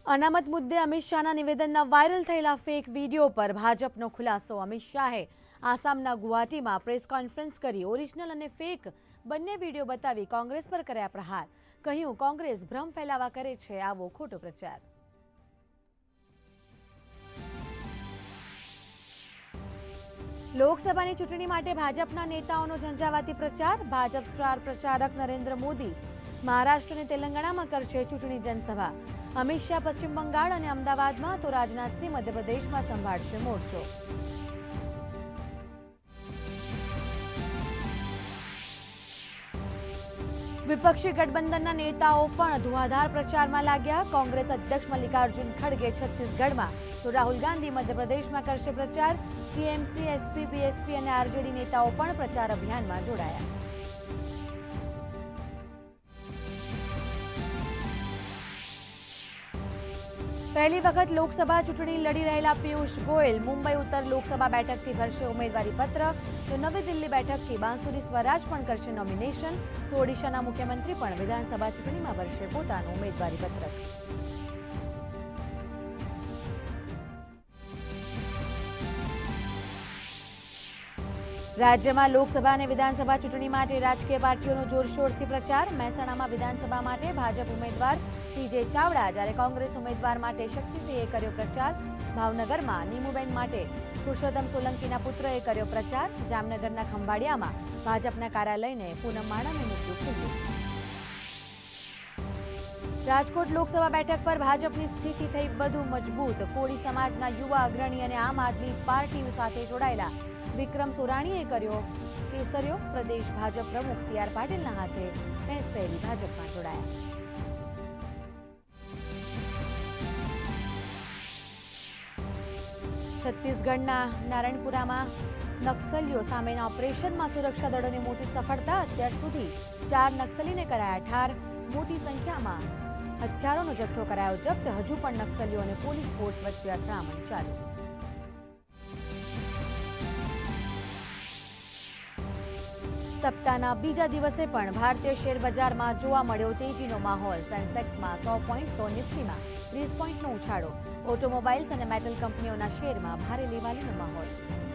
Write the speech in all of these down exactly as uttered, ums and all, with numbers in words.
અનામત મુદ્દે અમિત શાહના નિવેદનના વાયરલ થયેલા ફેક વિડીયો પર ભાજપનો ખુલાસો। અમિત શાહે આસામના ગુવાહાટીમાં પ્રેસ કોન્ફરન્સ કરી ઓરિજિનલ અને ફેક બંને વિડીયો બતાવી કોંગ્રેસ પર કર્યા પ્રહાર। કહ્યું, કોંગ્રેસ ભ્રમ ફેલાવા કરે છે આવો ખોટો પ્રચાર। લોકસભાની ચૂંટણી માટે ભાજપના નેતાઓનો ઝંઝાવાતી પ્રચાર। ભાજપ સ્ટાર પ્રચારક નરેન્દ્ર મોદી મહારાષ્ટ્ર અને તેલંગાણામાં કરશે ચૂંટણી જનસભા। અમિત શાહ પશ્ચિમ બંગાળ અને અમદાવાદમાં તો રાજનાથસિંહ મધ્યપ્રદેશમાં સંભાળશે મોરચો। વિપક્ષી ગઠબંધનના નેતાઓ પણ ધુઆધાર પ્રચારમાં લાગ્યા। કોંગ્રેસ અધ્યક્ષ મલ્લિકાર્જુન ખડગે છત્તીસગઢમાં તો રાહુલ ગાંધી મધ્યપ્રદેશમાં કરશે પ્રચાર। ટીએમસી, એસપી, બીએસપી અને આરજેડી નેતાઓ પણ પ્રચાર અભિયાનમાં જોડાયા। પહેલી વખત લોકસભા ચૂંટણી લડી રહેલા પિયુષ ગોયલ મુંબઈ ઉત્તર લોકસભા બેઠકથી ભરશે ઉમેદવારી પત્ર, તો નવી દિલ્હી બેઠકથી બાંસુરી સ્વરાજ પણ કરશે નોમિનેશન, તો ઓડિશાના મુખ્યમંત્રી પણ વિધાનસભા ચૂંટણીમાં ભરશે પોતાનું ઉમેદવારી પત્રક। રાજ્યમાં લોકસભા અને વિધાનસભા ચૂંટણી માટે રાજકીય પાર્ટીઓનો જોરશોરથી પ્રચાર। મહેસાણામાં વિધાનસભા માટે ભાજપ ઉમેદવાર સીજે ચાવડા, જ્યારે કોંગ્રેસ ઉમેદવાર માટે શક્તિસિંહે કર્યો પ્રચાર। ભાવનગરમાં નીમુબેન માટે પુરુષોત્તમ સોલંકીના પુત્રએ કર્યો પ્રચાર। જામનગરના ખંભાળિયામાં ભાજપના કાર્યાલયને પૂનમ માડમે મૂક્યું ખુલ્લું। રાજકોટ લોકસભા બેઠક પર ભાજપની સ્થિતિ થઈ વધુ મજબૂત। કોળી સમાજના યુવા અગ્રણી અને આમ આદમી પાર્ટી સાથે જોડાયેલા વિક્રમ સોરાણીએ કર્યો કેસર્યો। પ્રદેશ ભાજપ પ્રમુખ સી આર પાટીલના હાથે ભેંસ પહેરી ભાજપમાં જોડાયા। છત્તીસગઢના નારાયણપુરામાં નક્સલીઓ સામેના ઓપરેશનમાં સુરક્ષા દળોને મોટી સફળતા। અત્યાર સુધી ચાર નક્સલીને કરાયા ઠાર। મોટી સંખ્યામાં હથિયારોનો જથ્થો કરાયો જપ્ત। હજુ પણ નક્સલીઓ અને પોલીસ ફોર્સ વચ્ચે અથડામણ ચાલુ। સપ્તાહના બીજા દિવસે પણ ભારતીય શેર બજારમાં જોવા મળ્યો તેજીનો માહોલ। સેન્સેક્સમાં સો પોઈન્ટ તો નિફ્ટીમાં ત્રીસ પોઈન્ટનો ઉછાળો। ઓટોમોબાઈલ્સ અને મેટલ કંપનીઓના શેરમાં ભારે લેવાલીનો માહોલ।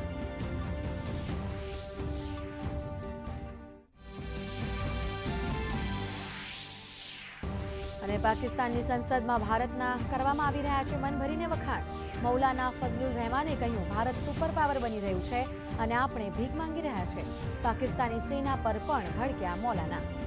અને પાકિસ્તાનની સંસદમાં ભારતના કરવામાં આવી રહ્યા છે મન ભરીને વખાણ। મૌલાના ફઝલુર રહેમાને કહ્યું, ભારત સુપર પાવર બની રહ્યું છે અને આપણે ભીખ માંગી રહ્યા છે। પાકિસ્તાની સેના પર પણ ભડક્યા મૌલાના।